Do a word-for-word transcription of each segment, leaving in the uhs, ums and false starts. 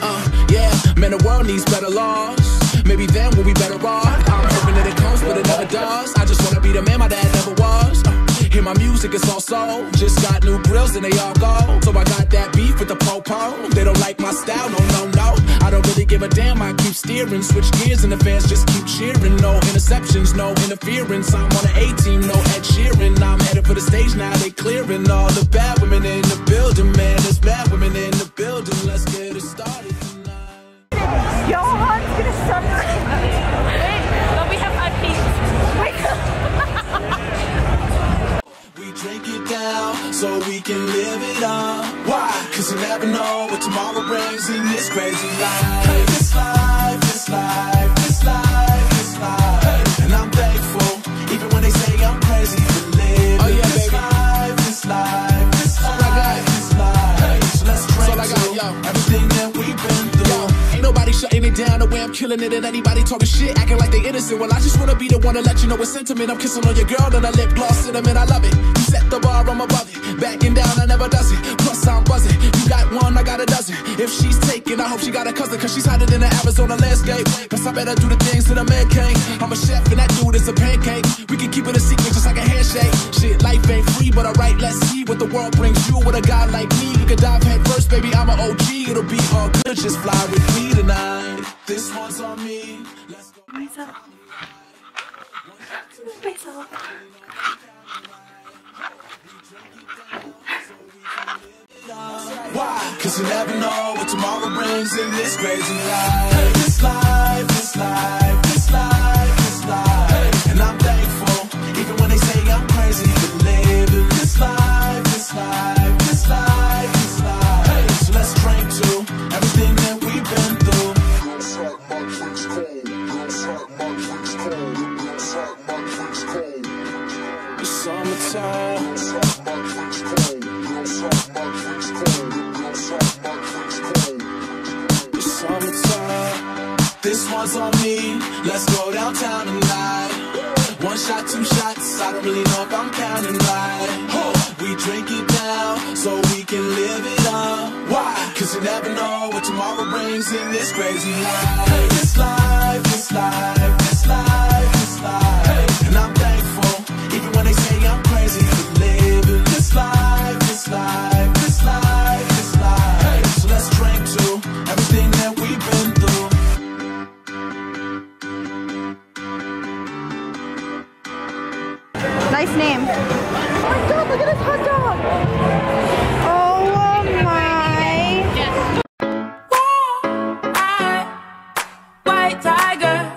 Uh, yeah, man, the world needs better laws. Maybe then we'll be better off. I'm hoping that it comes, but it never does. I just wanna be the man my dad never was. Uh, hear my music, it's all soul. Just got new grills and they all go. So I got that beef with the po-po. They don't like my style, no, no, no. I don't really give a damn, I keep steering. Switch gears and the fans just keep cheering. No interceptions, no interference. I'm on an A-team, no Ed Sheeran. I'm headed for the stage now, they clearing all the bad women in the building. Man, there's bad women in the building. Let's get it started tonight. Johan's gonna suck. Wait, but we have five feet. We drink it down so we can live it up. Why? Cause you never know what tomorrow brings in this crazy life. Hey, this life, this life, this life, this life. Hey. And I'm thankful, even when they say I'm crazy for living. Oh yeah, this baby. Life, this life, this life, life, this life. Hey. So let's drink I got, yo. Everything that we've been through. Yo. Ain't nobody shutting it down the way I'm killing it, and anybody talking shit, acting like they innocent. Well, I just wanna be the one to let you know it's sentiment. I'm kissing on your girl, then I lip gloss cinnamon. I love it. You set the bar, I'm above it. Backing down, I never does it. Plus I'm buzzing. You got one, I got a dozen. If she's taken, I hope she got a cousin, cause she's hotter than the Arizona landscape. Cause I better do the things that a man can't. I'm a chef and that dude is a pancake. We can keep it a secret just like a handshake. Shit, life ain't free, but alright, let's see what the world brings you. With a guy like me, you can dive head first, baby, I'm an O G. It'll be all good, just fly with me tonight. This one's on me. Let's go. Myself. Myself. Why? Cause you never know what tomorrow brings in this crazy life. Hey, this life, this life, this life, this life. Hey. And I'm thankful, even when they say I'm crazy for living this life, this life, this life, this life. Hey. So let's drink to everything that we've been through. It's summertime. It's summertime. This one's on me. Let's go downtown tonight. One shot, two shots. I don't really know if I'm counting right. Oh, we drink it down so we can live it up. Why? Cause you never know what tomorrow brings in this crazy life. Hey, this life, this life, this life, this life. Hey. And I'm thankful, even when they say I'm crazy for living this life, this life, this life, this life. Hey. So let's drink to everything that we've been through. Nice name. Oh my god, look at this hot dog! Oh my. Yes. White tiger,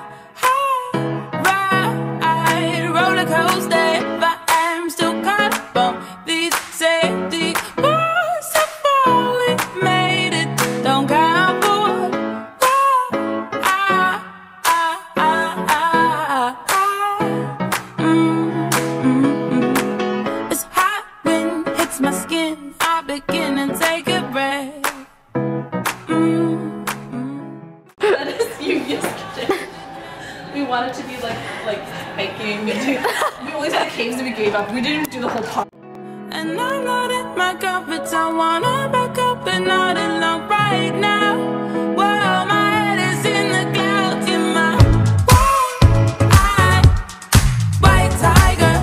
ride roller coaster, but I'm still caught up on these safety bars. So far we made it, don't count for. I, I, I, I, I, mm. It's hot when it hits my skin. I begin and take a breath. Mm, mm. That is you yesterday. We wanted to be like like hiking. We always had caves and we gave up. We didn't even do the whole part. And I'm not in my comfort zone. Wanna back up and not alone right now. Well, my head is in the clouds. In my white, white tiger.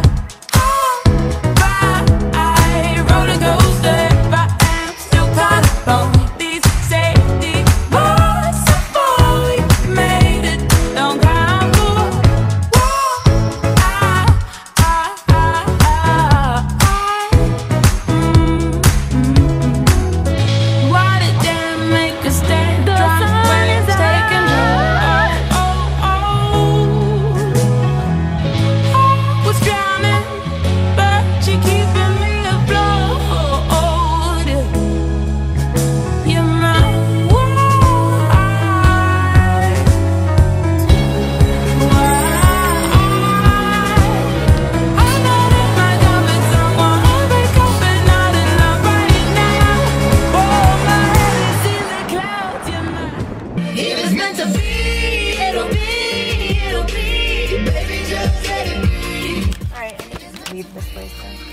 Ride roller coaster, but I'm still caught up on these safety bars. So far we made it, don't count for. I, I, I, I, I, mm, mm. Why did they make us stand? Drunk when it's taken. Oh, oh, oh. I was drowning, but you're keeping me afloat. You're my why, I'm not in my comfort zone. Wanna break up and not in love right now. Oh, my head is in the clouds. You're my. If it's meant to be, it'll be, it'll be. Baby, just let it be. Alright, I need to leave this place then.